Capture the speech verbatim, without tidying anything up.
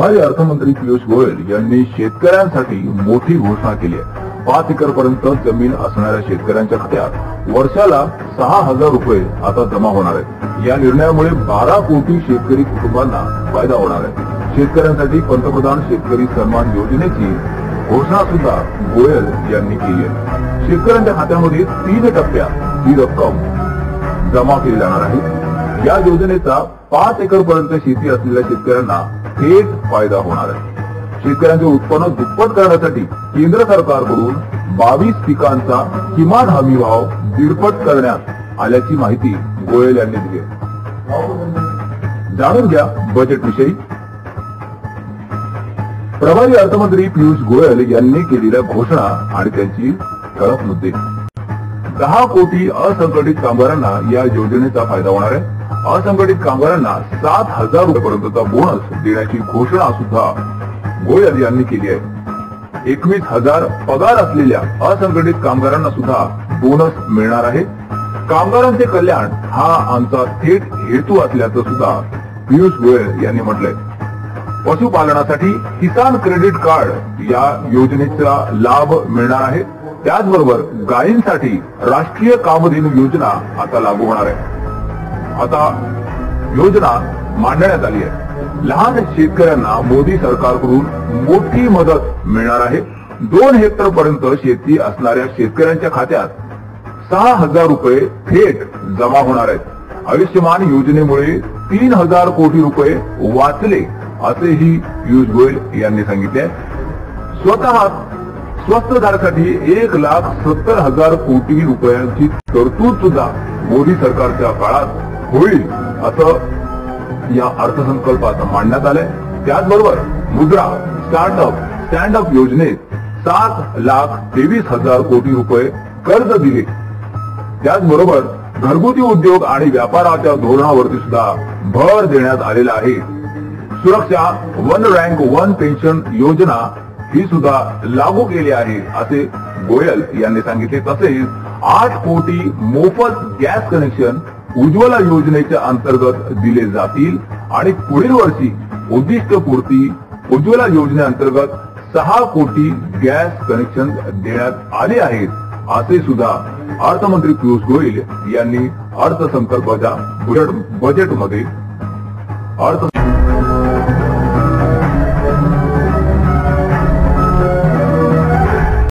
प्रभारी अर्थमंत्री पियुष गोयल यांनी शेतकऱ्यांसाठी मोठी घोषणा केली आहे। पाच एकर पर्यंत जमीन असणाऱ्या शेतकऱ्यांच्या खात्यात वर्षाला सहा हजार रुपये आता जमा होणार आहेत। या निर्णयामुळे बारा कोटी शेतकरी कुटुंबांना फायदा होणार आहे। शेतकऱ्यांसाठी पंतप्रधान शेतकरी सन्मान योजनेची घोषणा सुद्धा गोयल यांनी केली आहे। शेतकऱ्यांच्या खात्यामध्ये तीन टप्प्यात ही रक्कम जमा केली जाणार आहे। या योजनेचा पाच एकर पर्यंत शेती असलेल्या शेतकऱ्यांना थेट फायदा होणार आहे। शेतकऱ्यांचे उत्पन्न दुप्पट करण्यासाठी केंद्र सरकारकडून बावीस पिकांचा किमान हमी भाव दीडपट करण्यात आल्याची माहिती गोयल यांनी दिली आहे। जाणून घ्या बजेट विषयी। प्रभारी अर्थमंत्री पियुष गोयल यांनी केलेल्या घोषणा आणि त्यांची ठळक मुद्दे। दहा कोटी असंघटित कामगारांना या योजनेचा फायदा होणार आहे। असंघटित कामगारांना सात हजार रुपयापर्यंतचा बोनस देण्याची घोषणा सुद्धा गोयल यांनी केली आहे। एकवीस हजार पगार असलेल्या असंघटित कामगारांना सुद्धा बोनस मिळणार आहे। कामगारांचे कल्याण हा आमचा थेट हेतू असल्याचं सुद्धा पियुष गोयल यांनी म्हटलंय। पशुपालनासाठी किसान क्रेडिट कार्ड या योजनेचा लाभ मिळणार आहे। त्याचबरोबर गायींसाठी राष्ट्रीय कामधेनू योजना आता लागू होणार आहे। आता योजना मांडण्यात आली आहे। लहान शेतकऱ्यांना मोदी सरकारकडून मोठी मदत मिळणार आहे। दोन हेक्टर पर्यंत शेती असणाऱ्या शेतकऱ्यांच्या खात्यात सहा हजार रुपये थेट जमा होणार आहेत। आयुष्यमान योजनेमुळे तीन हजार कोटी रुपये वाचले असेही पियुष गोयल यांनी सांगितले। स्वतः स्वस्त दरासाठी एक लाख सत्तर हजार कोटी रुपयांची तरतूद सुद्धा मोदी सरकारच्या काळात होईल असं या अर्थसंकल्पात मांडण्यात आलंय। त्याचबरोबर मुद्रा स्टार्टअप स्टँड अप योजनेत सात लाख तेवीस हजार कोटी रुपये कर्ज दिले। त्याचबरोबर घरगुती उद्योग आणि व्यापाराच्या धोरणावरती सुद्धा भर देण्यात आलेला आहे। सुरक्षा वन रँक वन पेन्शन योजना ही सुद्धा लागू केली आहे असे गोयल यांनी सांगितले। तसेच आठ कोटी मोफत गॅस कनेक्शन उज्ज्वला योजनेच्या अंतर्गत दिले जातील आणि पुढील वर्षी उद्दिष्टपूर्ती उज्ज्वला योजनेअंतर्गत सहा कोटी गॅस कनेक्शन देण्यात आले आहेत असे सुद्धा अर्थमंत्री पियुष गोयल यांनी अर्थसंकल्पाच्या बजेटमध्ये अर्थ